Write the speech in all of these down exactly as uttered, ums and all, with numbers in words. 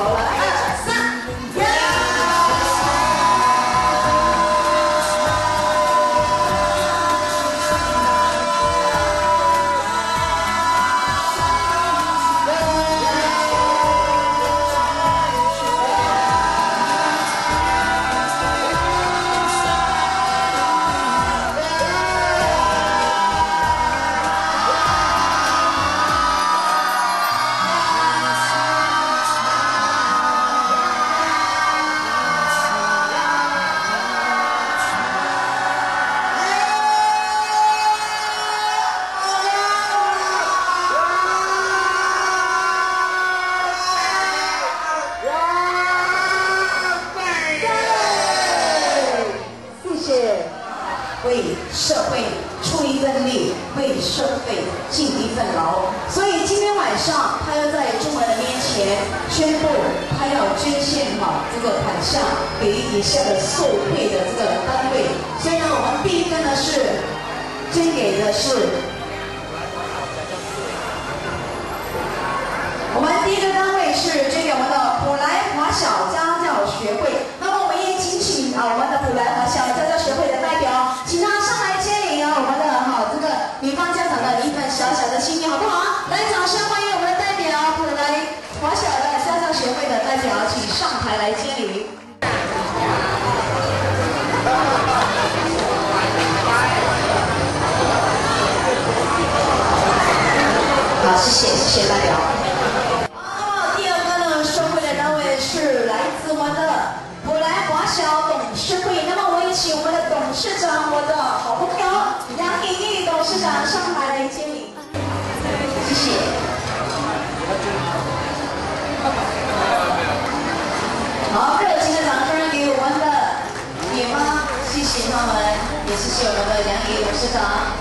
好，来，二三，为社会出一份力，为社会尽一份劳。所以今天晚上，他要在众人的面前宣布，他要捐献哈这个款项给以下的受惠的这个单位。所以呢，我们第一个呢是捐给的是我们第一个单位是捐给我们的普莱华小家教学会。那么我们也请请啊我们的普莱华小家教学会的代表，请他上来接领啊我们的哈这个女方家长的一份小小的心意，好不好？来，掌声欢迎我们的代表普莱华小的家教学会的代表，请上台来接领。好，谢谢，谢谢代表。哦，第二个呢，受惠的单位是来自我们的普莱华小董事会。那么我也请我们的董事长，我的好朋友杨颖丽董事长上台来接领。谢谢。好，热情的掌声给我们的女方，谢谢他们，也谢谢我们的杨颖丽董事长。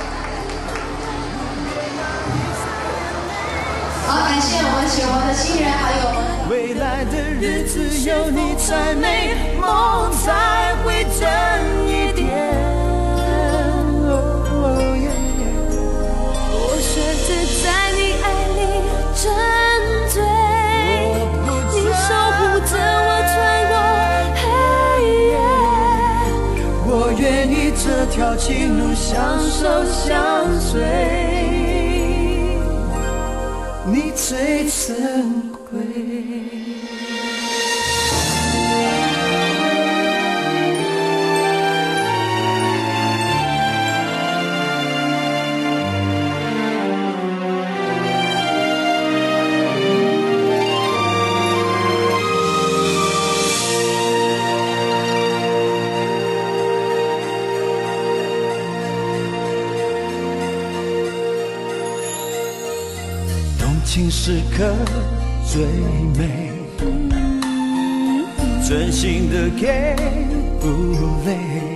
好，感谢我们请我们的新人，还有我们未来的日子有你才美，梦才会真一点。Oh, yeah. 我学着在你爱里沉醉，你守护着我穿过黑夜。 我愿意这条情路相守相随。你最珍贵。情时刻最美，真心的给不累，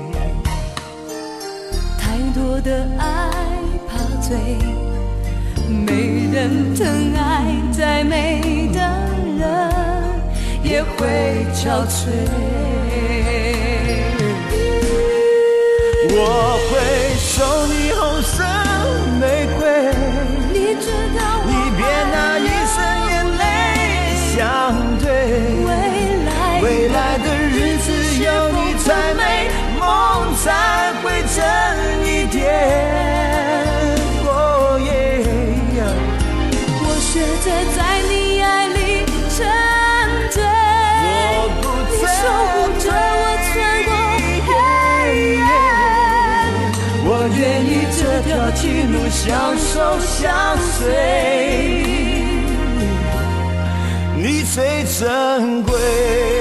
太多的爱怕醉，没人疼爱，再美的人也会憔悴。 我会送你红色玫瑰， 你知道我你别拿一生眼泪相对。 未来未来的日子有你才美，梦才会真一点。哦耶！ 我学着在你爱里沉醉，你守护着我穿过黑夜。 我愿意这条情路相守相随，你最珍贵。